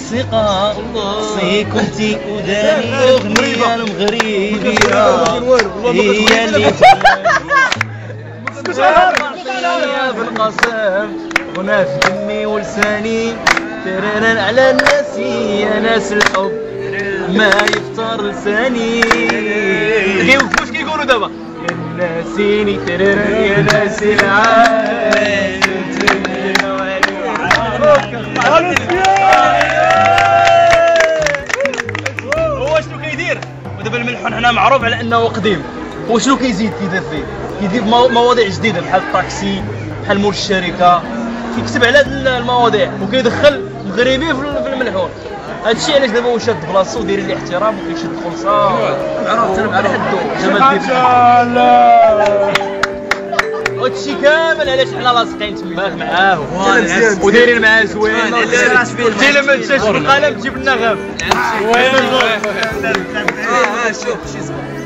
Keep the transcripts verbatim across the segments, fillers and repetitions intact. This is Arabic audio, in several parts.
الثقة خصي كنتي وداني أغنية المغربية هي اللي تغنية بالقسم غنى في دمي ولساني ترنن على الناس يا ناس الحب ما يفطر لساني واش كيقولوا دابا يا ناسيني ترنن يا ناس العالم هو شنو كيدير ودابا الملحون هنا معروف على انه قديم هو شنو كيزيد كيدير فيه كيدير مواضيع جديده بحال الطاكسي بحال مول الشركه كيكتب على هاد المواضيع وكيدخل مغربي في الملحون هادشي علاش دابا هو شاد بلاصتو وداير ليه احترام وكيشد خلصه معروف على حدو جمال الدين هادشي كامل علاش حنا لاصقين تماك معاه ودايرين معاه زوين انت لما تمشاش بالقلم تجيب لنا غاب اه شوف شي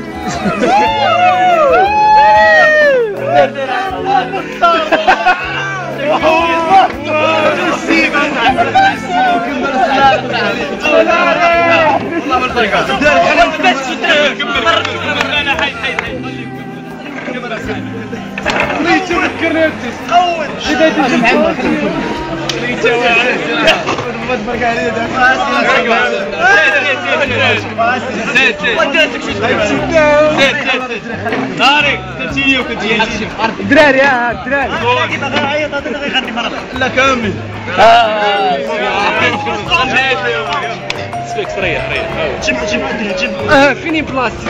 تذكرني تقول اذا تجي محمد دراري ها دراري لا كامل سلك ريح ريح جيب جيب جيب اه فيني بلاستيك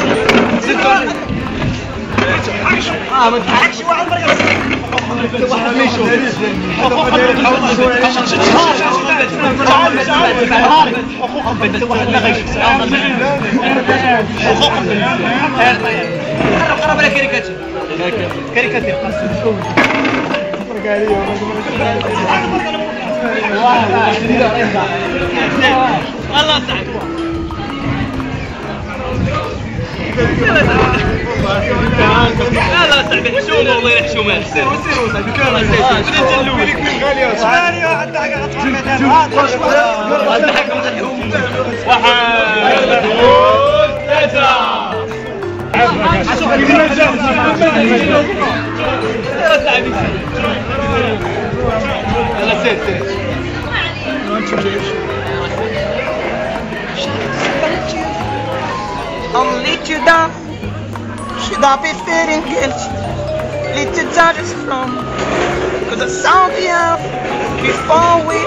اه ما تضحكش واحد مرة واحد ما يشوف حقوق البنت واحد ما غيشوف حقوق البنت قرب قرب على كاريكاتير كاريكاتير والله صعب لا لا صاحبي حشومه والله حشومه سيروا سيروا صاحبي كان الاول ثاني واحد ضحك واحد ضحك واحد ثلاثة يلا سير سير I'll let you down. Should I be feeling guilty? Little touches from cause I sound you out before we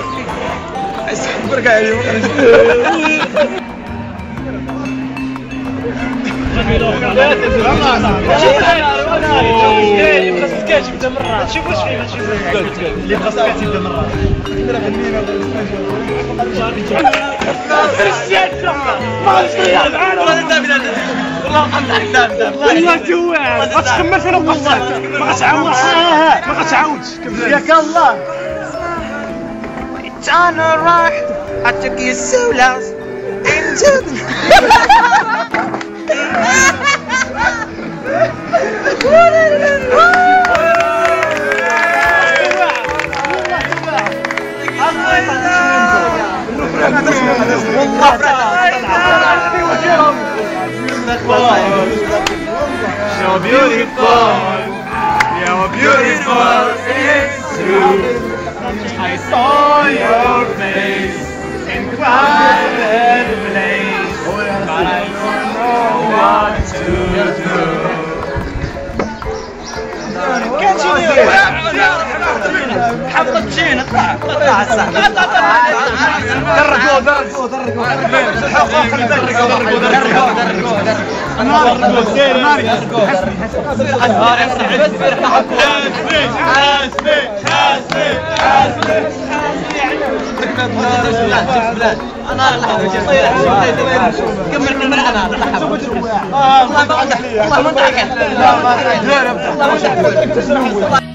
شوف واش فيه اللي خاصك تبدا مرة والله جوع ما تكملش انا والله ما غتعاودش ما غتعاودش ياك الله turn around. I took you so lost into the You're beautiful, you're beautiful, it's true. I saw your face in quiet place, but I don't know what to do. حطت شين اطلع اطلع الصح اطلع اطلع درقوا درقوا درقوا درقوا درقوا درقوا درقوا سير ماري حسبي حسبي حسبي حسبي انا كمل كمل انا والله ما ضحك والله ما ضحك